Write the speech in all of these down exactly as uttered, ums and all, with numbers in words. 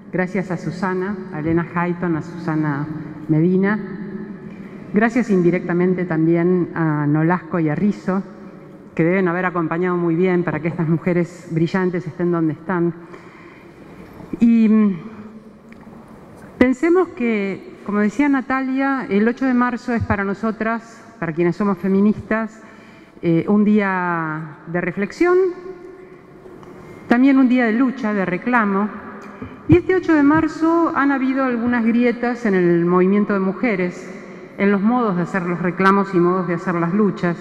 Gracias a Susana, a Elena Hayton, a Susana Medina. Gracias indirectamente también a Nolasco y a Rizzo, que deben haber acompañado muy bien para que estas mujeres brillantes estén donde están. Y pensemos que, como decía Natalia, el ocho de marzo es para nosotras, para quienes somos feministas, eh, un día de reflexión, también un día de lucha, de reclamo. Y este ocho de marzo han habido algunas grietas en el movimiento de mujeres, en los modos de hacer los reclamos y modos de hacer las luchas.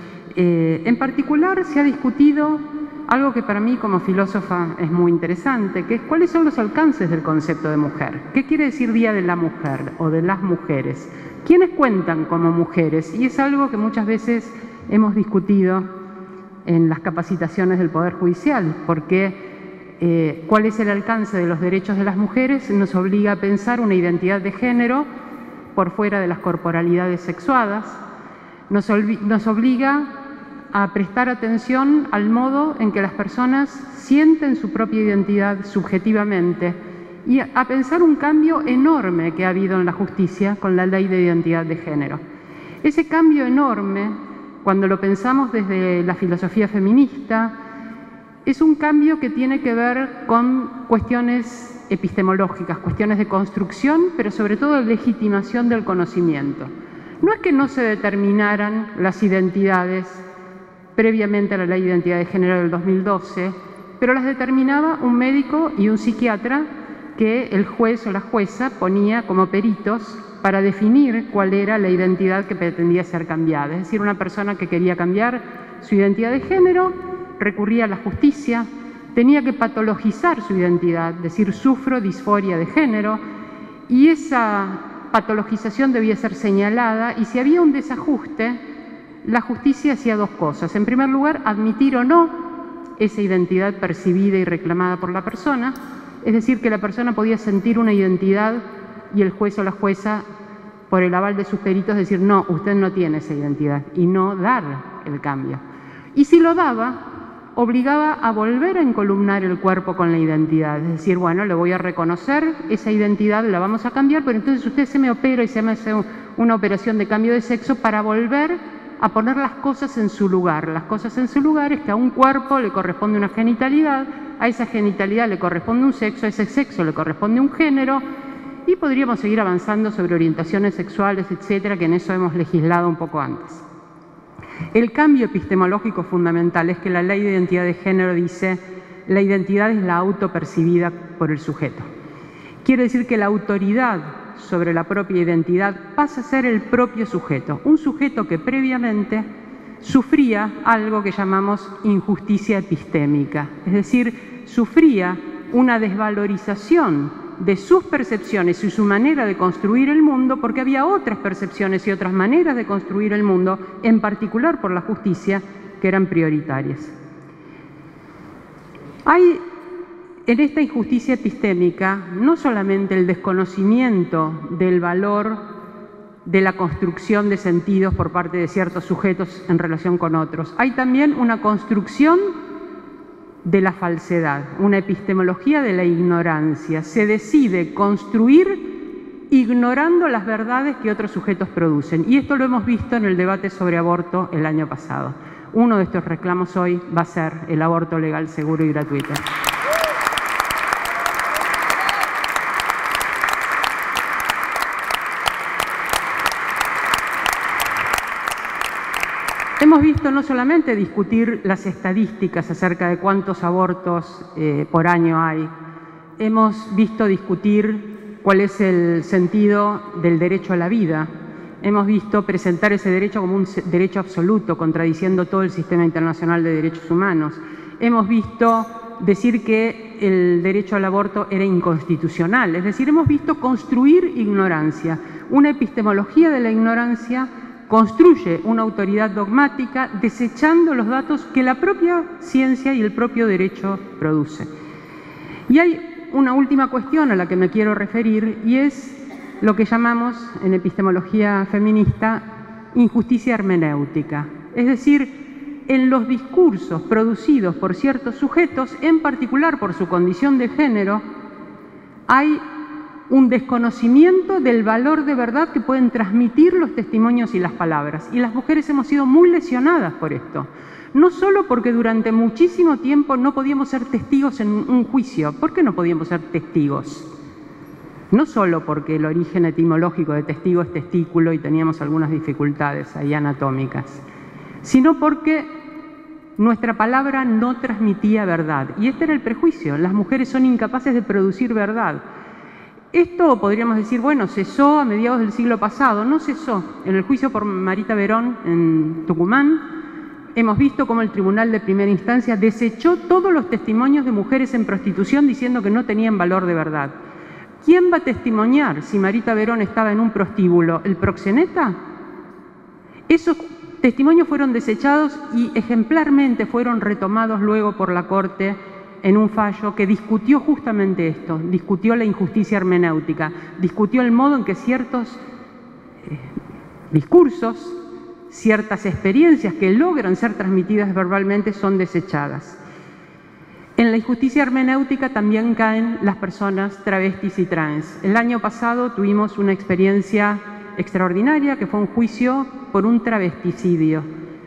Eh, en particular se ha discutido algo que para mí como filósofa es muy interesante, que es cuáles son los alcances del concepto de mujer. ¿Qué quiere decir Día de la Mujer o de las mujeres? ¿Quiénes cuentan como mujeres? Y es algo que muchas veces hemos discutido en las capacitaciones del Poder Judicial, porque eh, cuál es el alcance de los derechos de las mujeres nos obliga a pensar una identidad de género por fuera de las corporalidades sexuadas, nos, nos obliga a prestar atención al modo en que las personas sienten su propia identidad subjetivamente y a pensar un cambio enorme que ha habido en la justicia con la Ley de Identidad de Género. Ese cambio enorme, cuando lo pensamos desde la filosofía feminista, es un cambio que tiene que ver con cuestiones epistemológicas, cuestiones de construcción, pero sobre todo de legitimación del conocimiento. No es que no se determinaran las identidades previamente a la Ley de Identidad de Género del dos mil doce, pero las determinaba un médico y un psiquiatra que el juez o la jueza ponía como peritos para definir cuál era la identidad que pretendía ser cambiada. Es decir, una persona que quería cambiar su identidad de género recurría a la justicia, tenía que patologizar su identidad, decir sufro disforia de género, y esa patologización debía ser señalada, y si había un desajuste, la justicia hacía dos cosas. En primer lugar, admitir o no esa identidad percibida y reclamada por la persona, es decir, que la persona podía sentir una identidad y el juez o la jueza, por el aval de sus peritos, decir no, usted no tiene esa identidad, y no dar el cambio. Y si lo daba, obligaba a volver a encolumnar el cuerpo con la identidad, es decir, bueno, le voy a reconocer esa identidad, la vamos a cambiar, pero entonces usted se me opera y se me hace una operación de cambio de sexo para volver a poner las cosas en su lugar. Las cosas en su lugar es que a un cuerpo le corresponde una genitalidad, a esa genitalidad le corresponde un sexo, a ese sexo le corresponde un género, y podríamos seguir avanzando sobre orientaciones sexuales, etcétera, que en eso hemos legislado un poco antes. El cambio epistemológico fundamental es que la Ley de Identidad de Género dice la identidad es la autopercibida por el sujeto. Quiere decir que la autoridad sobre la propia identidad pasa a ser el propio sujeto, un sujeto que previamente sufría algo que llamamos injusticia epistémica, es decir, sufría una desvalorización de sus percepciones y su manera de construir el mundo, porque había otras percepciones y otras maneras de construir el mundo, en particular por la justicia, que eran prioritarias. Hay en esta injusticia epistémica no solamente el desconocimiento del valor de la construcción de sentidos por parte de ciertos sujetos en relación con otros, hay también una construcción de la falsedad, una epistemología de la ignorancia. Se decide construir ignorando las verdades que otros sujetos producen. Y esto lo hemos visto en el debate sobre aborto el año pasado. Uno de estos reclamos hoy va a ser el aborto legal, seguro y gratuito. Hemos visto no solamente discutir las estadísticas acerca de cuántos abortos eh, por año hay, hemos visto discutir cuál es el sentido del derecho a la vida, hemos visto presentar ese derecho como un derecho absoluto, contradiciendo todo el sistema internacional de derechos humanos, hemos visto decir que el derecho al aborto era inconstitucional, es decir, hemos visto construir ignorancia, una epistemología de la ignorancia construye una autoridad dogmática desechando los datos que la propia ciencia y el propio derecho produce. Y hay una última cuestión a la que me quiero referir y es lo que llamamos en epistemología feminista injusticia hermenéutica. Es decir, en los discursos producidos por ciertos sujetos, en particular por su condición de género, hay un desconocimiento del valor de verdad que pueden transmitir los testimonios y las palabras. Y las mujeres hemos sido muy lesionadas por esto. No solo porque durante muchísimo tiempo no podíamos ser testigos en un juicio. ¿Por qué no podíamos ser testigos? No solo porque el origen etimológico de testigo es testículo y teníamos algunas dificultades ahí anatómicas, sino porque nuestra palabra no transmitía verdad. Y este era el prejuicio. Las mujeres son incapaces de producir verdad. Esto podríamos decir, bueno, cesó a mediados del siglo pasado. No cesó. En el juicio por Marita Verón en Tucumán, hemos visto cómo el tribunal de primera instancia desechó todos los testimonios de mujeres en prostitución diciendo que no tenían valor de verdad. ¿Quién va a testimoniar si Marita Verón estaba en un prostíbulo? ¿El proxeneta? Esos testimonios fueron desechados y ejemplarmente fueron retomados luego por la Corte en un fallo que discutió justamente esto, discutió la injusticia hermenéutica, discutió el modo en que ciertos eh, discursos, ciertas experiencias que logran ser transmitidas verbalmente son desechadas. En la injusticia hermenéutica también caen las personas travestis y trans. El año pasado tuvimos una experiencia extraordinaria que fue un juicio por un travesticidio,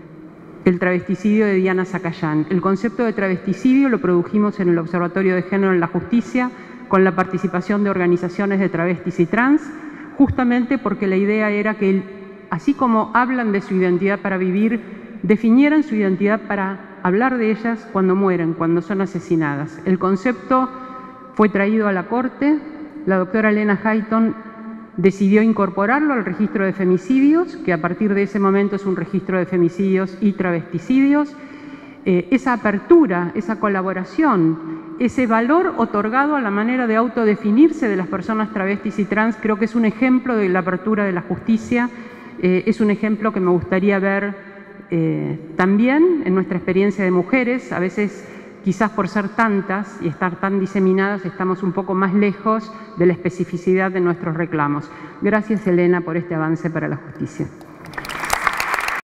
el travesticidio de Diana Zacayán. El concepto de travesticidio lo produjimos en el Observatorio de Género en la Justicia con la participación de organizaciones de travestis y trans, justamente porque la idea era que, así como hablan de su identidad para vivir, definieran su identidad para hablar de ellas cuando mueren, cuando son asesinadas. El concepto fue traído a la Corte, la doctora Elena Hayton decidió incorporarlo al registro de femicidios, que a partir de ese momento es un registro de femicidios y travesticidios. Eh, esa apertura, esa colaboración, ese valor otorgado a la manera de autodefinirse de las personas travestis y trans, creo que es un ejemplo de la apertura de la justicia, eh, es un ejemplo que me gustaría ver eh, también en nuestra experiencia de mujeres. A veces, quizás por ser tantas y estar tan diseminadas, estamos un poco más lejos de la especificidad de nuestros reclamos. Gracias, Elena, por este avance para la justicia.